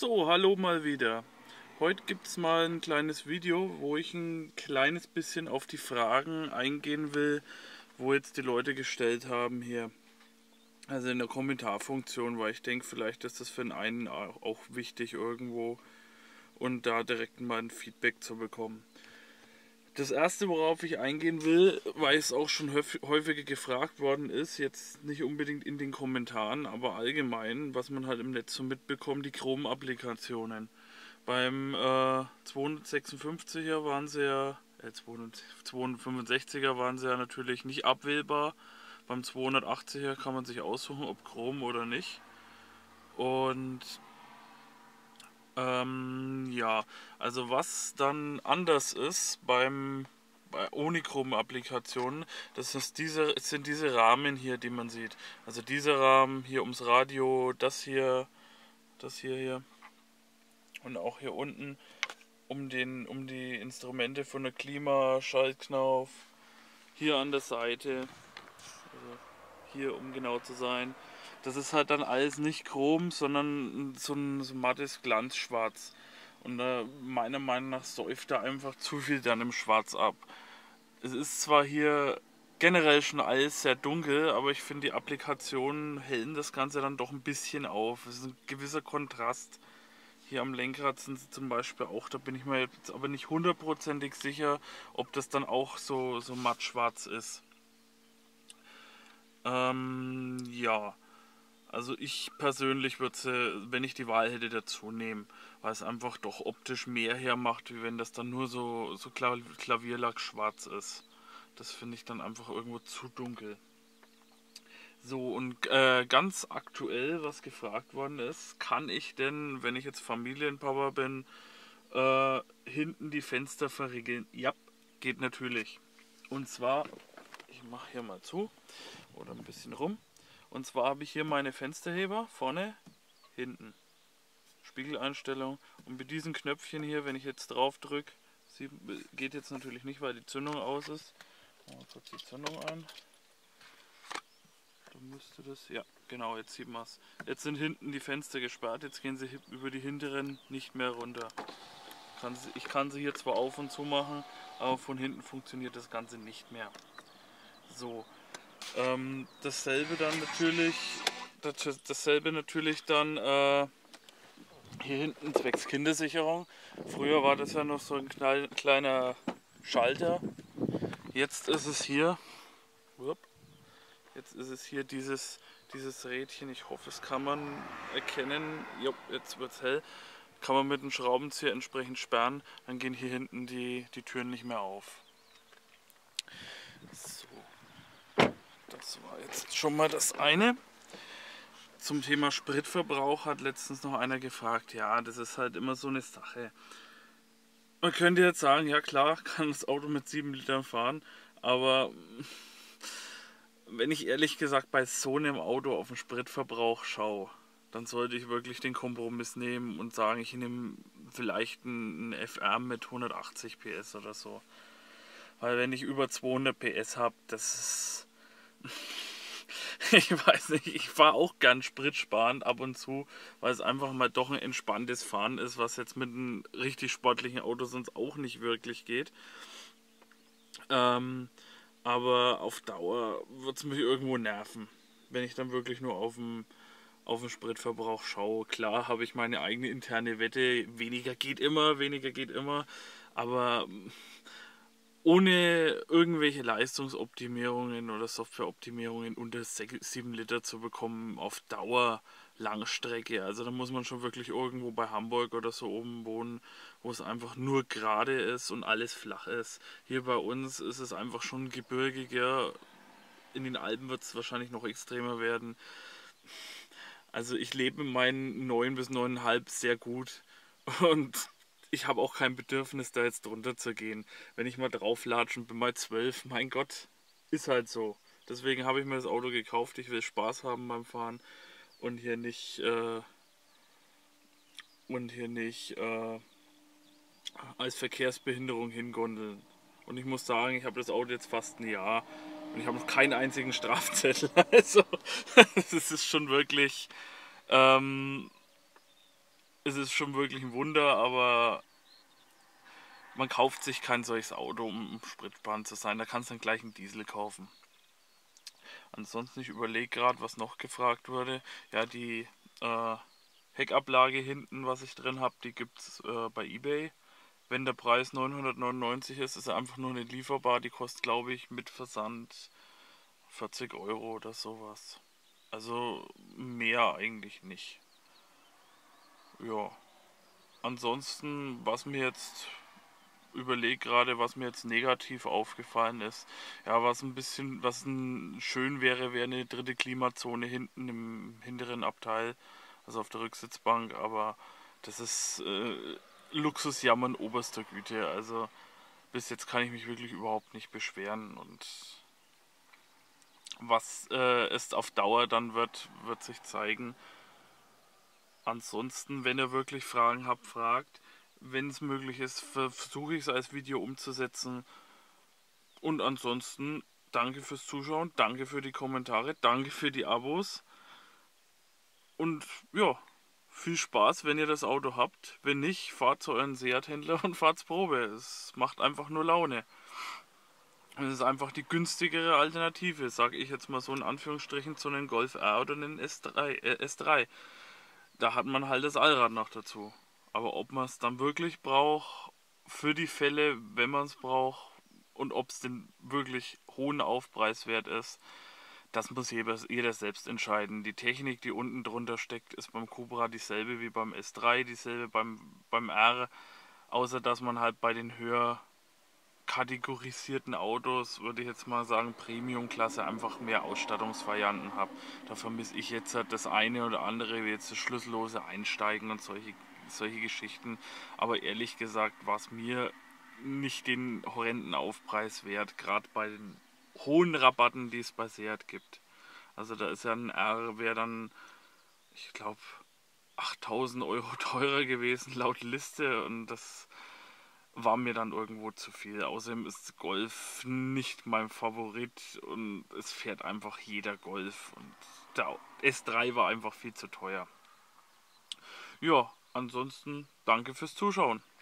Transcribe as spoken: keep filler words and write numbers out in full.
So, hallo mal wieder. Heute gibt es mal ein kleines Video, wo ich ein kleines bisschen auf die Fragen eingehen will, wo jetzt die Leute gestellt haben hier. Also in der Kommentarfunktion, weil ich denke, vielleicht ist das für den einen auch wichtig irgendwo und da direkt mal ein Feedback zu bekommen. Das erste, worauf ich eingehen will, weil es auch schon häufiger gefragt worden ist, jetzt nicht unbedingt in den Kommentaren, aber allgemein, was man halt im Netz so mitbekommt, die Chrome-Applikationen. Beim äh, zweihundertsechsundfünfziger waren sie ja, äh, zweihundertfünfundsechziger waren sie ja natürlich nicht abwählbar. Beim zweihundertachtziger kann man sich aussuchen, ob Chrome oder nicht. Und Ähm, ja, also was dann anders ist beim bei ohne Chrome-Applikationen, das ist diese, sind diese Rahmen hier, die man sieht. Also dieser Rahmen hier ums Radio, das hier, das hier hier und auch hier unten um den um die Instrumente von der Klima, Schaltknauf, hier an der Seite, also hier um genau zu sein. Das ist halt dann alles nicht Chrom, sondern so ein, so ein mattes Glanzschwarz. Und äh, meiner Meinung nach säuft da einfach zu viel dann im Schwarz ab. Es ist zwar hier generell schon alles sehr dunkel, aber ich finde, die Applikationen hellen das Ganze dann doch ein bisschen auf. Es ist ein gewisser Kontrast. Hier am Lenkrad sind sie zum Beispiel auch, da bin ich mir jetzt aber nicht hundertprozentig sicher, ob das dann auch so, so matt schwarz ist. Ähm, ja. Also ich persönlich würde sie, wenn ich die Wahl hätte, dazu nehmen, weil es einfach doch optisch mehr hermacht, wie wenn das dann nur so, so Klavierlack schwarz ist. Das finde ich dann einfach irgendwo zu dunkel. So, und äh, ganz aktuell, was gefragt worden ist, kann ich denn, wenn ich jetzt Familienpapa bin, äh, hinten die Fenster verriegeln? Ja, geht natürlich. Und zwar, ich mache hier mal zu oder ein bisschen rum. Und zwar habe ich hier meine Fensterheber vorne, hinten. Spiegeleinstellung. Und mit diesen Knöpfchen hier, wenn ich jetzt drauf drücke, geht jetzt natürlich nicht, weil die Zündung aus ist. Machen wir kurz die Zündung ein. Dann müsste das, ja genau, jetzt sieht man es. Jetzt sind hinten die Fenster gesperrt, jetzt gehen sie über die hinteren nicht mehr runter. Ich kann sie hier zwar auf und zu machen, aber von hinten funktioniert das Ganze nicht mehr. So. Ähm, dasselbe dann natürlich, das, dasselbe natürlich dann äh, hier hinten zwecks Kindersicherung. Früher war das ja noch so ein knall, kleiner Schalter. Jetzt ist es hier, jetzt ist es hier dieses, dieses Rädchen. Ich hoffe, es kann man erkennen. Jo, jetzt wird es hell. Kann man mit dem Schraubenzieher entsprechend sperren. Dann gehen hier hinten die, die Türen nicht mehr auf. So. Das war jetzt schon mal das eine. Zum Thema Spritverbrauch hat letztens noch einer gefragt. Ja, das ist halt immer so eine Sache. Man könnte jetzt sagen, ja klar, kann das Auto mit sieben Litern fahren, aber wenn ich ehrlich gesagt bei so einem Auto auf den Spritverbrauch schaue, dann sollte ich wirklich den Kompromiss nehmen und sagen, ich nehme vielleicht einen F R mit hundertachtzig P S oder so. Weil wenn ich über zweihundert P S habe, das ist... Ich weiß nicht, ich fahre auch gern spritsparend ab und zu, weil es einfach mal doch ein entspanntes Fahren ist, was jetzt mit einem richtig sportlichen Auto sonst auch nicht wirklich geht. Ähm, aber auf Dauer wird es mich irgendwo nerven, wenn ich dann wirklich nur auf den, auf den Spritverbrauch schaue. Klar habe ich meine eigene interne Wette, weniger geht immer, weniger geht immer, aber... ohne irgendwelche Leistungsoptimierungen oder Softwareoptimierungen unter sieben Liter zu bekommen auf Dauer Langstrecke. Also da muss man schon wirklich irgendwo bei Hamburg oder so oben wohnen, wo es einfach nur gerade ist und alles flach ist. Hier bei uns ist es einfach schon gebirgiger. In den Alpen wird es wahrscheinlich noch extremer werden. Also ich lebe mit meinen neun bis neun Komma fünf sehr gut und ich habe auch kein Bedürfnis, da jetzt drunter zu gehen. Wenn ich mal drauflatsche und bin mal zwölf, mein Gott, ist halt so. Deswegen habe ich mir das Auto gekauft. Ich will Spaß haben beim Fahren und hier nicht äh, und hier nicht äh, als Verkehrsbehinderung hingondeln. Und ich muss sagen, ich habe das Auto jetzt fast ein Jahr und ich habe noch keinen einzigen Strafzettel. Also es ist schon wirklich ähm, es ist schon wirklich ein Wunder, aber man kauft sich kein solches Auto, um spritsparen zu sein. Da kannst du dann gleich einen Diesel kaufen. Ansonsten, ich überlege gerade, was noch gefragt wurde. Ja, die äh, Heckablage hinten, was ich drin habe, die gibt es äh, bei eBay. Wenn der Preis neunhundertneunundneunzig ist, ist er einfach nur nicht lieferbar. Die kostet, glaube ich, mit Versand vierzig Euro oder sowas. Also mehr eigentlich nicht. Ja. Ansonsten, was mir jetzt überlege gerade, was mir jetzt negativ aufgefallen ist. Ja, was ein bisschen, was ein, schön wäre, wäre eine dritte Klimazone hinten im hinteren Abteil, also auf der Rücksitzbank, aber das ist äh, Luxusjammern oberster Güte. Also bis jetzt kann ich mich wirklich überhaupt nicht beschweren und was äh, es auf Dauer dann wird, wird sich zeigen. Ansonsten, wenn ihr wirklich Fragen habt, fragt. Wenn es möglich ist, versuche ich es als Video umzusetzen. Und ansonsten, danke fürs Zuschauen, danke für die Kommentare, danke für die Abos. Und ja, viel Spaß, wenn ihr das Auto habt. Wenn nicht, fahrt zu euren Seat-Händler und fahrt's Probe. Es macht einfach nur Laune. Es ist einfach die günstigere Alternative, sage ich jetzt mal so in Anführungsstrichen, zu einem Golf R oder einem S drei, äh, S drei. Da hat man halt das Allrad noch dazu. Aber ob man es dann wirklich braucht, für die Fälle, wenn man es braucht, und ob es den wirklich hohen Aufpreis wert ist, das muss jeder, jeder selbst entscheiden. Die Technik, die unten drunter steckt, ist beim Cobra dieselbe wie beim S drei, dieselbe beim, beim R, außer dass man halt bei den höher kategorisierten Autos, würde ich jetzt mal sagen, Premium-Klasse einfach mehr Ausstattungsvarianten habe. Da vermisse ich jetzt halt das eine oder andere, wie jetzt das schlüssellose Einsteigen und solche, solche Geschichten. Aber ehrlich gesagt war es mir nicht den horrenden Aufpreis wert, gerade bei den hohen Rabatten, die es bei Seat gibt. Also da ist ja ein R, wäre dann, ich glaube, achttausend Euro teurer gewesen laut Liste und das war mir dann irgendwo zu viel. Außerdem ist Golf nicht mein Favorit und es fährt einfach jeder Golf und der S drei war einfach viel zu teuer. Ja, ansonsten danke fürs Zuschauen.